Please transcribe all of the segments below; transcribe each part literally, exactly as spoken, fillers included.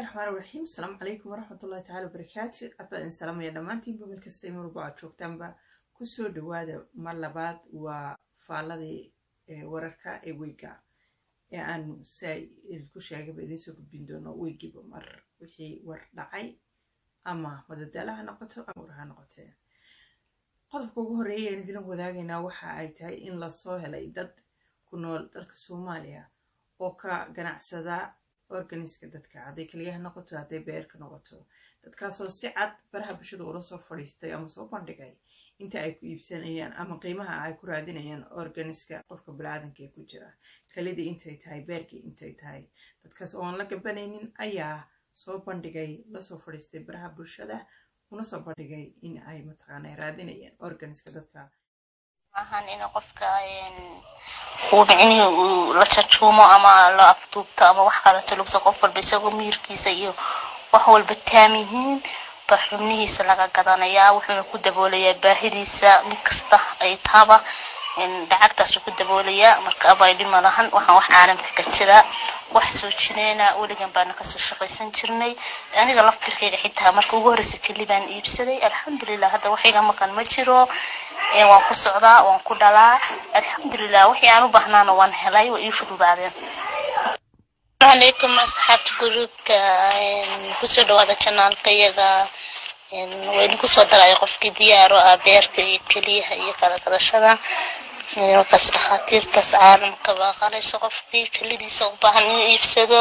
الرحمن الرحيم. السلام عليكم ورحمة الله تعالى وبركاته. أبدا إن سلام يا دمانتين بمل كستيم ربع شوكتان با كسر دوادة ملبات وفعلدي ورركا ويجا يعني ساي الكوشة جب إذا سوق بندونه ويجي بمر وحي وردعي أما مددلها نقطة أمورها نقطة قد بقوله رأي ندينا وذاقنا وحا أيتاي إن لصوه ليدد كنول تلك الصوماليا وكا جناعسدا organiska dadka haday kaliya noqoto haday beerka noqoto dadkaasoo si cad baraha bulshada ula soo fadhiistay ama soo bandhigay inta ay ku iibsanayaan ama qiimaha ay ku raadinayaan organiska qofka bini'aadanka ee ku jira kalida intay tahay beerka intay tahay dadkaas oo aan la gabanaynin ayaa soo bandhigay la soo fadhiistay baraha bulshada una soo bandhigay in ay mataqaanay raadinayaan organiska dadka ahaan in qofka وبعني لا تشومو أما لا أفتوبتا أما وحكا تلوكسا قفل بيساقو ميركيسا إيو وحوال بالتاميهين بحرمنيه سلاقا قدانيا وحنا كودا بوليا باهديسا مكستا أي تابا إن دعاكتا سو كودا بوليا مركا أباي لما لهن وحا وح عالم كتشرا وحسو تشنينا ولغان بانا كسو شقيسان جرني يعني غا لفتركيغا حيتها مركا وغورسا كليبان إيبسادي الحمد لله هذا وحيغا مكان مجرو waan ku socdaa waan ku dhalaa alxamdulillah wixii aan u baahnaan waan helay oo ii fududaadeen alaykum asxaabta gurubka ku soo dhawaada channelka iyaga waan ku soo daray qofkii diyaaro ah beerka iyo kaliyaha iyo kala kadashada iyo kas dhaqaatiirta caalamka baa qalayso qofkii kalidiisa u baahan inuu iibsado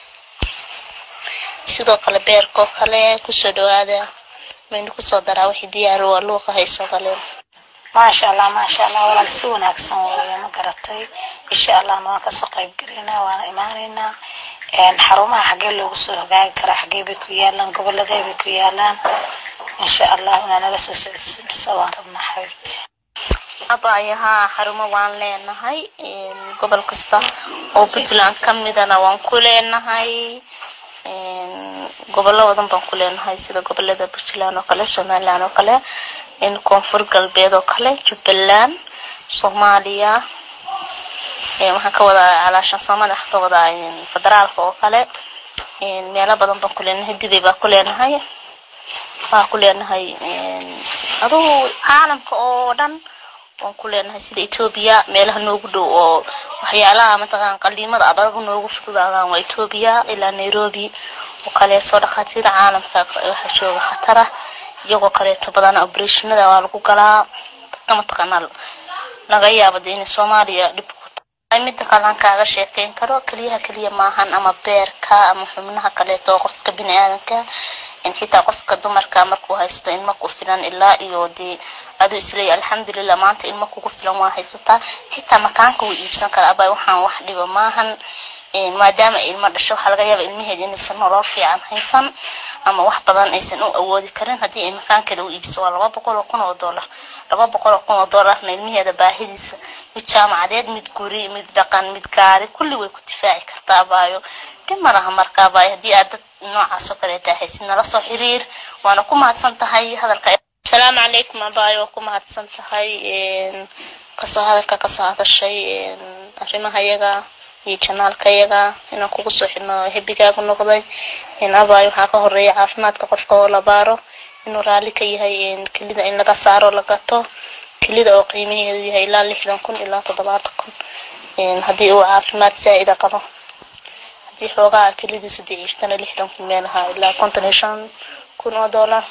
sidoo kale beerko kale ku soo dhawaada waan ku soo daraa wixii diyaaro waa loo qayso kale ما شاء الله ما شاء الله ولا لسونا أحسن ويا مقرتي إن شاء الله ما كسقي بقرينا وأنا إيماننا إن حرمها حق اللي وصل جاي كره حقي بكويالان قبل ذي بكويالان إن شاء الله أنا لسه سوا طبنا حبيبتي أبا يها حرمها وان لنا هاي قبل قصة أو بتلان كم مدنا وان كلنا هاي قبل لا وضم بنقولنا هاي سيدا قبل ذا بتلان وكله سومالان وكله إن كونفور قلبيد وكله جبلان صوماليا إيه ما هكذا علشان صومالي حتى وضع إن فدرال وكله إن ميلا بدن بنقولنا هدي بيبقى كلنا هاي فكلنا هاي إن هذا عالم كأودن وكلنا هاي سيد إثيوبيا ميلا نوجدو وحيالا مثلا قليما أبغى نوجد في هذا وإثيوبيا إلى نيروبي وكله صار خطير عالم فحشو خطره iyagoo kale tabadana operation-da waa lagu galaa kama taqaanal laga yaabo in Soomaaliya dib ku tahay mid kalan kaaga sheekeyn karo kaliya kaliya maahan ama beerka ama xubnaha kale oo qofka bini'aadanka in xitaa qofka dumarka markuu haysto in ma ku filan ilaa iyo di adu isleey alxamdulillah maanta in ma ku filan waa haysata xitaa makaanka uu iibsan kara abay waxaan wax dhibo maahan in maadaama ilma dhasho waxa laga yaabaa ilmaheeda in san nolol fiican haysan ama wax badan aysan u awoodi karin hadii ay makaankeeda u iibso laba boqol oo kun oo dollar laba boqol oo kun oo dollar ilmaheeda baahidiisa mid jaamacadeed mid guri mid dhaqan mid gaari kulli way ku tifaaci kartaa baayo dimaraha markaa baay hadii aad noocaas oo kale tahay nala soo xiriir waana ku mahadsan tahay hadalka assalaamu calaykum baayo ku mahadsan tahay in kasoo hadalka kasoo hadashay arrimaha iyaga iyo channelka iyaga inaan kugu soo xidhno hebigaagu noqday in abay waxa ka horeeya caafimaadka qofka oo la baaro inuu raali ka yahay in kilida in laga saaro laga to kilida oo qiimaheedu yahay ilaa lixdan kun ilaa toddobaatan kun in hadii uu caafimaad saa'id qabo hadii xoogaa kilidiisu diiftana lixdan kun meelaha ilaa konton iyo shan kun oo dollar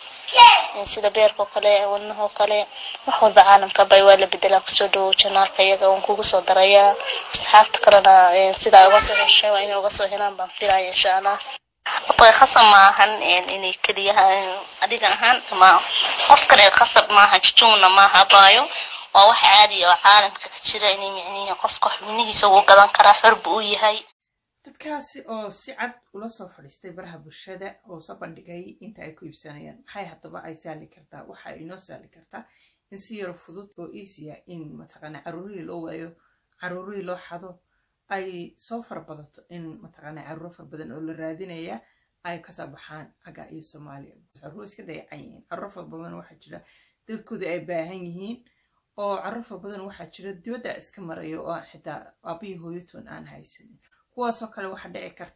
in sida beerka kale wadnaha kale wax walba caalamka bay waa la bedelaa ku soo dhaw channelka iyaga oo kugu soo daraya asxaabta kalena sida uga soo heshay waa inay uga soo helaan baan filayaa insha Allah way khasab maahan inay kaliyahan adiga ahaan ama qof kale khasab maahan jituuna maaha baayo waa wax caadi oo caalamka ka jira inay micnihiisa qofka xubnihiisa uu gadan kara xurb uu yahay dadkaasi oo si cad ula soo fadhiistay baraha bulshada oo soo bandhigay inta ay ku iibsanayaan maxay hadaba ay saali kartaa waxa ay noo saali kartaa in si yar fudud oo easy ah in mataqaana caruurii loo waayo caruurii loo xado ay soo farbadato in mataqaana caruur far badan oo la raadinaya ay ka soo baxaan aga iyo Soomaaliya caruur iska dayacan caruur far badan waxa jira dadkooda ay baahan yihiin oo caruur far badan waxa jira dibadda iska marayo oo xitaa aabii hooyatoon aan haysan kuwaasoo kale waxa dhici karta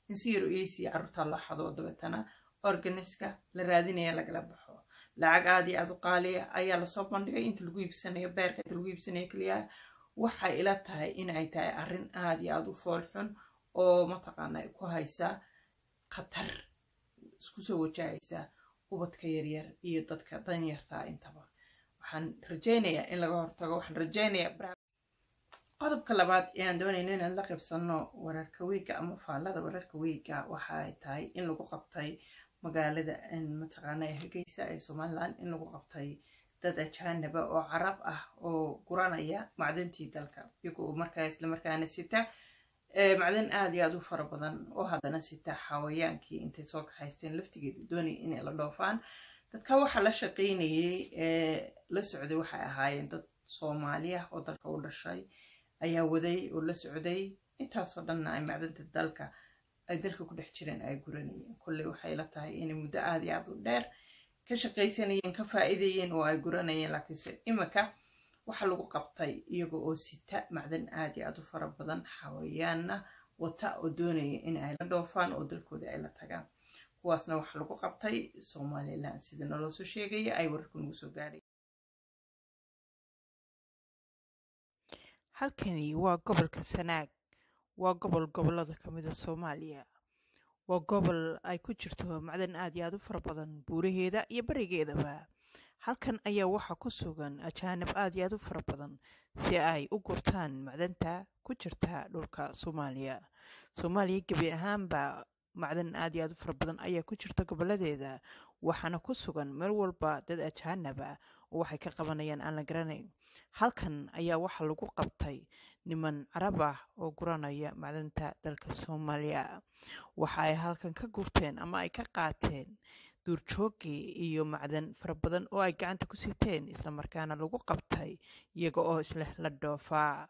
in si yar easy carruurta la xado dabeetana organiska la raadinaya lagala baxo lacag aad iyo aad u qaali ah ayaa lasoo bandhigay inta lagu iibsanayo beerka inta lagu iibsanayo kaliya waxay ila tahay in ay tahay arrin aad iyo aad u fool xun oo mataqaana ku haysa khatar isku soo wajahaysa ubadka yaryar iyo dadka danyarta intaba waxaan rajaynayaa in laga hortago waxaan rajaynayaa qodobka labaad ee aan doonayna inaan la qaybsano wararka weega ama faallada wararka weega waxa ay tahay in lagu qabtay magaalada mataqaana Hargeysa ee Somaliland in lagu qabtay dad ajaanaba oo carab ah oo guranaya macdantii dalka iyagoo markaa isla markaana sita macdan aad iyo aad u fara badan oo haddana sita xawayaankii intay soo kaxaysteen laftigeeda doonay inay la dhoofaan dadka waxa la shaqeynayay ee la socday waxay ahaayeen dad Soomaali ah oo dalka u dhashay ayaa waday oo la socday intaasoo dhanna ay macdanta dalka ay dalka ku dhex jireen ay guranayeen kulley waxay la tahay inay muddo aad iyo aad u dheer ka shaqaysanayeen ka faa'iidayeen oo ay guranayeen laakiinse imika waxa lagu qabtay iyagoo oo sita macdan aad iyo aad u fara badan xawayaanna wata oo doonaya in ay la dhoofaan oo dalkooda ay la tagaan kuwaasna waxa lagu qabtay Somaliland sida naloo soo sheegaya ay wararku nagu soo gaadhay halkani waa gobolka Sanaag waa gobol gobolada kamid ah Soomaaliya waa gobol ay ku jirto macdan aad iyo aad u fara badan buuraheeda iyo barigeedaba halkan ayaa waxa ku sugan ajaanib aad iyo aad u fara badan si ay u gurtaan macdanta ku jirta dhulka Soomaaliya Soomaaliya gabi ahaanba macdan aad iyo aad u fara badan ayaa ku jirta goboladeeda waxaana ku sugan meel walba dad ajaanib ah oo waxay ka qabanayaan aan la garanayn halkan ayaa waxa lagu qabtay niman carab ah oo guranaya macdanta dalka Soomaaliya waxa ay halkan ka gurteen ama ay ka qaateen duurjoogii iyo macdan fara badan oo ay gacanta ku siteen isla markaana lagu qabtay iyaga oo isla la dhoofaa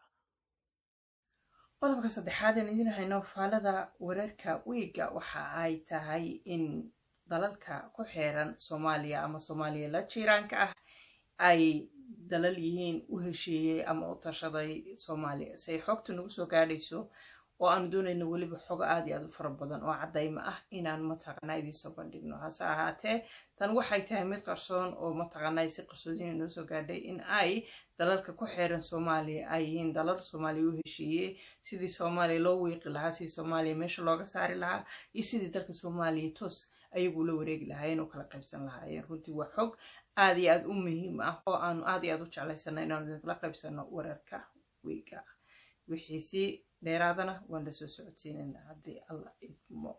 qodobka saddexaad ee idin hayno faallada wararka weega waxa ay tahay in dalalka ku xeeran Soomaaliya ama Soomaaliya la jiiraanka ah ay dalal yihiin u heshiiyay ama u tashaday Soomaaliya say xogtu nagu soo gaadhayso oo aan doonayno waliba xog aad iyo aad u fara badan oo cadayma ah inaan mataqaana idin soo bandhigno hase ahaatee tan waxay tahay mid qarsoon oo mataqaana si qarsoodin noo soo gaadhay in ay dalalka ku xeeran Soomaaliya ay yihiin dalal Soomaaliya u heshiiyay sidii Soomaaliya loo wiiqi lahaa sidii Soomaaliya meesha looga saari lahaa iyo sidii dalka Soomaaliya toos ayagu la wareegi lahaayeen oo kala qaybsan lahaayeen runtii waa xog aad iyo aad u muhiim ah oo aan aad iyo aad u jeclaysanay inaan la qaybsano wararka weega wixii si dheeraadana waan la soo socodsiinayna haddii alla idmo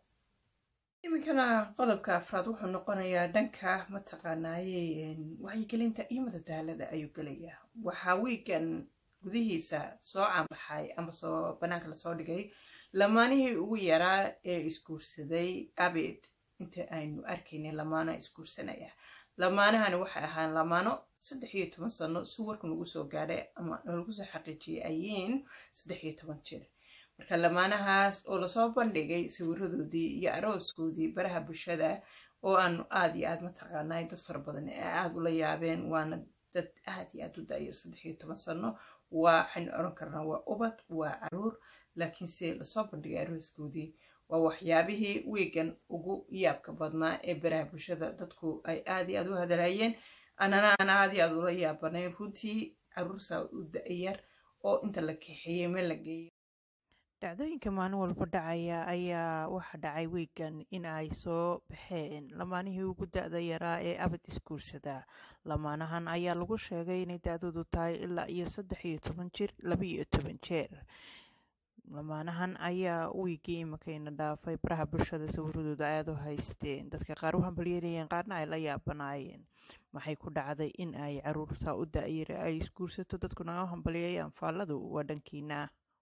iminkana qodobka afraad wuxuu noqonayaa dhanka mataqaanaaye wacyigelinta iyo madadaalada ayuu gelayaa waxaa weegan gudihiisa soo caanbaxay ama soo banaanka lasoo dhigay lamaanihii ugu yaraa ee isguursaday abid inta aynu arkaynay lamaana isguursanaya lamaanahani waxay ahaan lamaano saddex iyo toban sano si warku nagu soo gaadhay ama lagu soo xaqiijiyay ayiin saddex iyo toban jir marka lamaanahaas oo lasoo bandhigay sawiradoodii iyo arooskoodii baraha bulshada oo aan aad iyo aad mataqaanay dad fara badan ee aad ula yaabeen waana dad aad iyo aad u daayir saddex iyo toban sano waxaan oran karnaa waa ubad waa caruur laakiin si lasoo bandhigay arooskoodii waa waxyaabihii weegan ugu yaabka badnaa ee baraha bulshada dadku ay aad iyo aad u hadalayeen anana aan aad iyo aad ula yaabanay runtii caruursa u da'yar oo inta la kaxeeyay meel la geeyay dhacdooyinka maalin walba dhacaya ayaa waxa dhacay weegan in ay soo baxeen lamaanihii ugu da'da yaraa ee abad isguursada lamaanahan ayaa lagu sheegay inay da'doodu tahay ilaa iyo saddex iyo toban jir laba iyo toban jeer lamaanahan ayaa weegii imakayna dhaafay baraha bulshada sawiradooda aad u haysteen dadka qaar u hambalyeynayeen qaarna ay la yaabanaayeen maxay ku dhacday in ay caruur saa u da'yar ay isguursato dadku naga hambalyeeyaan faalladu waa dhankiina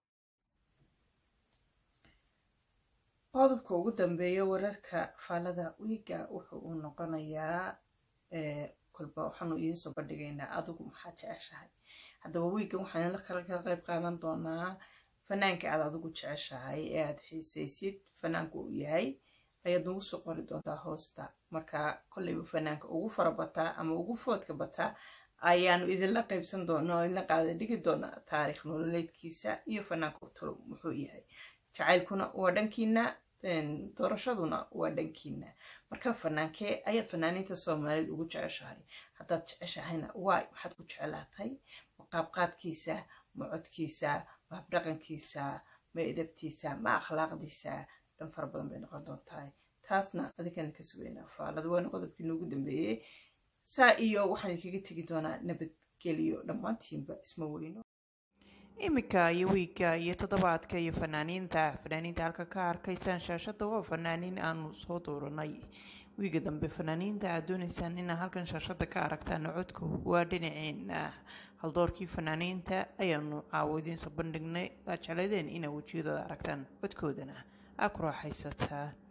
qodobka ugu dambeeya wararka faallada weega wuxuu uu noqonayaa kolba waxaanu idiin soo bandhigaynaa adigu maxaa jeceshahay haddaba weegan waxaan la kala kala qayb qaadan doonaa fanaanka aad adigu jeceshahay ee aad xiisaysid fanaanku uu yahay ayaad nagu soo qori doontaa hoosta marka kolleyba fanaanka ugu fara bataa ama ugu foodka bataa ayaanu idinla qaybsan doonaa oo idinla qaada dhigi doonaa taariikh nololeedkiisa iyo fanaanka talo muxuu yahay jacaylkuna waa dhankiina doorashaduna waa dhankiina marka fanaankee ayaad fanaaniinta Soomaaliyeed ugu jeceshahay haddaad jeceshahayna waay waxaad ku jeclaatay qaabqaadkiisa ma codkiisa ma habdhaqankiisa ma edabtiisa ma akhlaaqdiisa dhan fara badan bay noqon doontaa taasna adigan ka sugeynaa faalada waa qodobkii noogu dambeeyay saa iyo waxaan idinkaga tegi doonaa nabadgelyo dhammaantiinba isma weyno imika iyo wiiga iyo toddobaadka iyo fanaaniinta fanaaniinta halka ka arkaysaan shaashada waa fanaaniin aanu soo dooranay wiiga dambe fanaaniinta aad doonaysaan inaa halkan shaashada ka aragtaan codku waa dhinaceena haldoorkii fanaaniinta ayaanu caawo idiin soo bandhignay aad jeclaydeen inaa wejiyadooda aragtaan codkoodana aa ku raaxaysataa